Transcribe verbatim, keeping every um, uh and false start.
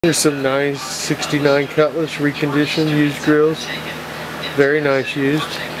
Here's some nice sixty-nine Cutlass reconditioned used grills. Very nice used.